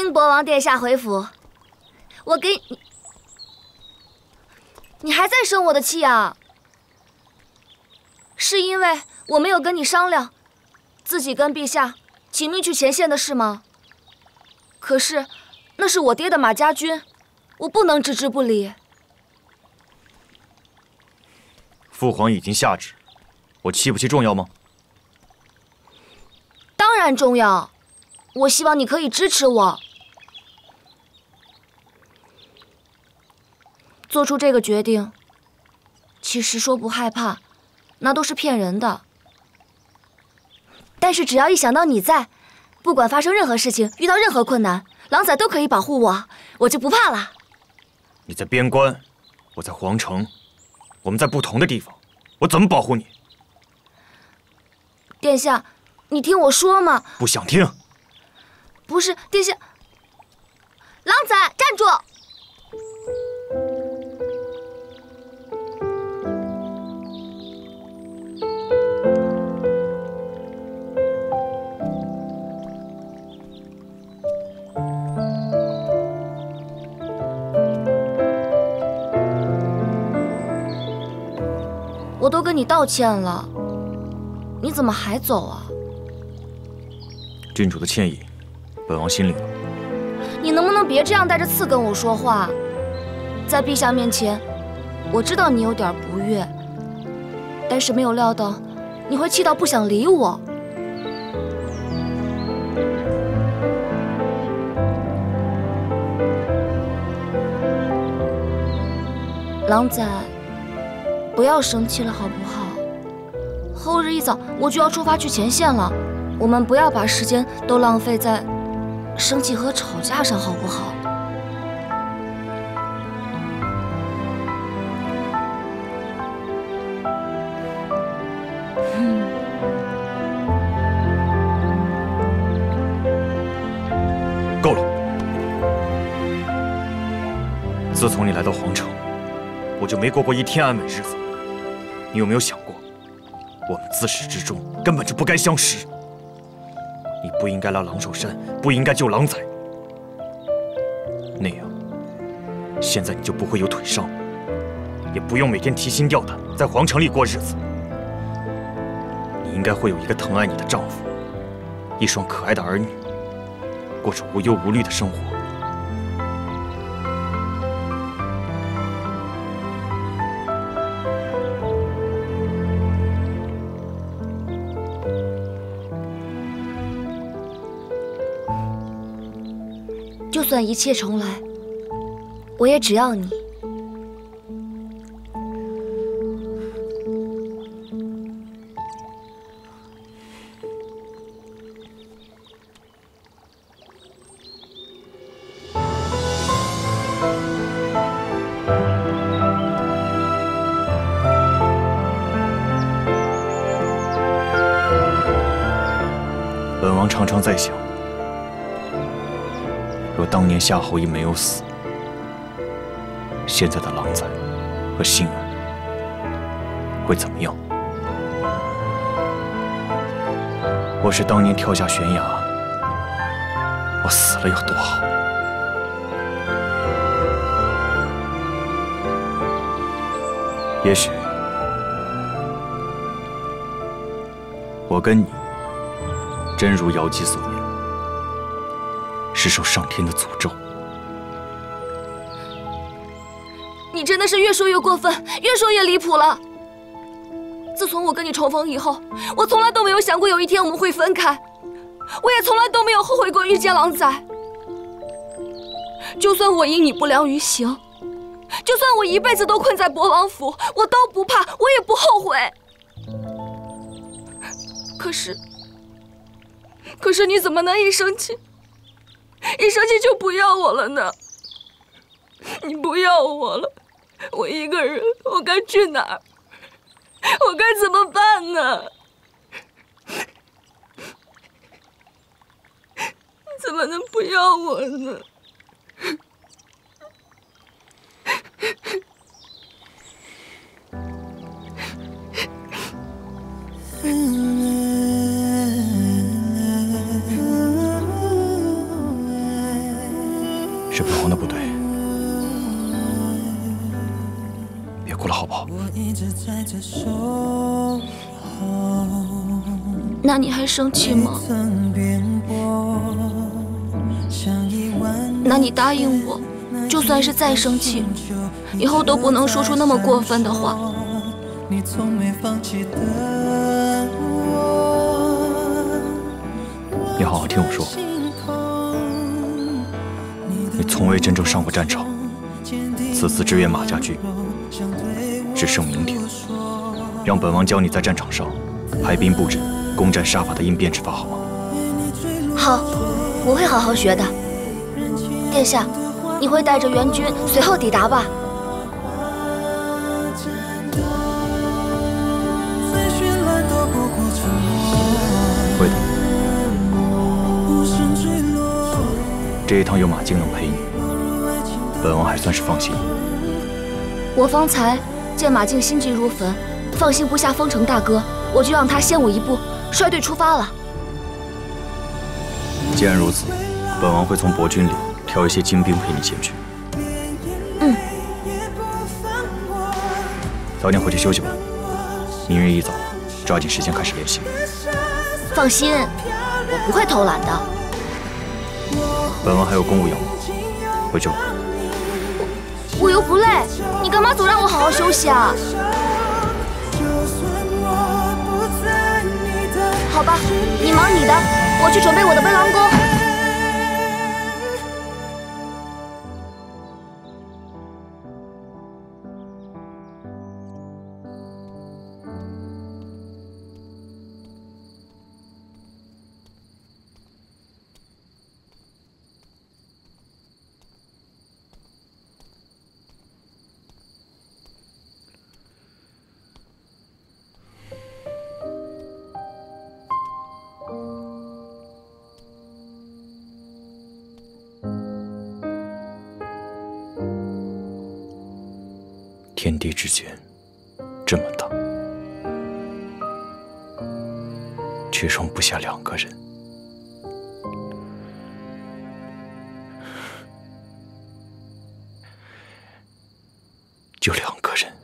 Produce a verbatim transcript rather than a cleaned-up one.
迎博王殿下回府。我给你，你还在生我的气啊？是因为我没有跟你商量，自己跟陛下请命去前线的事吗？可是，那是我爹的马家军，我不能置之不理。 父皇已经下旨，我气不气重要吗？ 当然重要。我希望你可以支持我。做出这个决定，其实说不害怕，那都是骗人的。但是只要一想到你在，不管发生任何事情，遇到任何困难，狼崽都可以保护我，我就不怕了。 你在边关，我在皇城，我们在不同的地方，我怎么保护你？ 殿下，你听我说嘛。 不想听。 不是，殿下。狼崽，站住！我都跟你道歉了，你怎么还走啊？ 郡主的歉意，本王心领了。 你能不能别这样带着刺跟我说话？在陛下面前，我知道你有点不悦，但是没有料到你会气到不想理我。狼崽，不要生气了好不好？后日一早我就要出发去前线了，我们不要把时间都浪费在生气和吵架上，好不好？嗯。 够了！自从你来到皇城，我就没过过一天安稳日子。你有没有想过，我们自始至终根本就不该相识？你不应该来狼首山，不应该救狼崽，那样，现在你就不会有腿伤，也不用每天提心吊胆在皇城里过日子。你应该会有一个疼爱你的丈夫，一双可爱的儿女，过着无忧无虑的生活。 就算一切重来，我也只要你。 本王常常在想，若当年夏侯乙没有死，现在的狼崽和杏儿会怎么样？我是当年跳下悬崖，我死了有多好？也许，我跟你真如瑶姬所言，是受上天的诅咒。 你真的是越说越过分，越说越离谱了。自从我跟你重逢以后，我从来都没有想过有一天我们会分开，我也从来都没有后悔过遇见狼崽。就算我因你不良于行，就算我一辈子都困在博王府，我都不怕，我也不后悔。可是，可是你怎么能一生气，一生气就不要我了呢？你不要我了，我一个人，我该去哪儿？我该怎么办呢？你怎么能不要我呢？ 是本王的不对，别哭了好不好？ 那你还生气吗？那你答应我，就算是再生气，以后都不能说出那么过分的话。 你好好听我说，你从未真正上过战场，此次支援马家军，只剩明天，让本王教你在战场上排兵布阵、攻战杀伐的应变之法，好吗？ 好，我会好好学的。殿下，你会带着援军随后抵达吧？ 会的。这一趟有马竞能陪你，本王还算是放心。 我方才见马竞心急如焚，放心不下风城大哥，我就让他先我一步，率队出发了。 既然如此，本王会从博军里挑一些精兵陪你前去。 嗯。 早点回去休息吧，明日一早抓紧时间开始练习。 放心，我不会偷懒的。 本王还有公务要忙，回去吧。 我我又不累，你干嘛总让我好好休息啊？好吧，你忙你的，我去准备我的奔狼弓。 天地之间这么大，却容不下两个人。就两个人。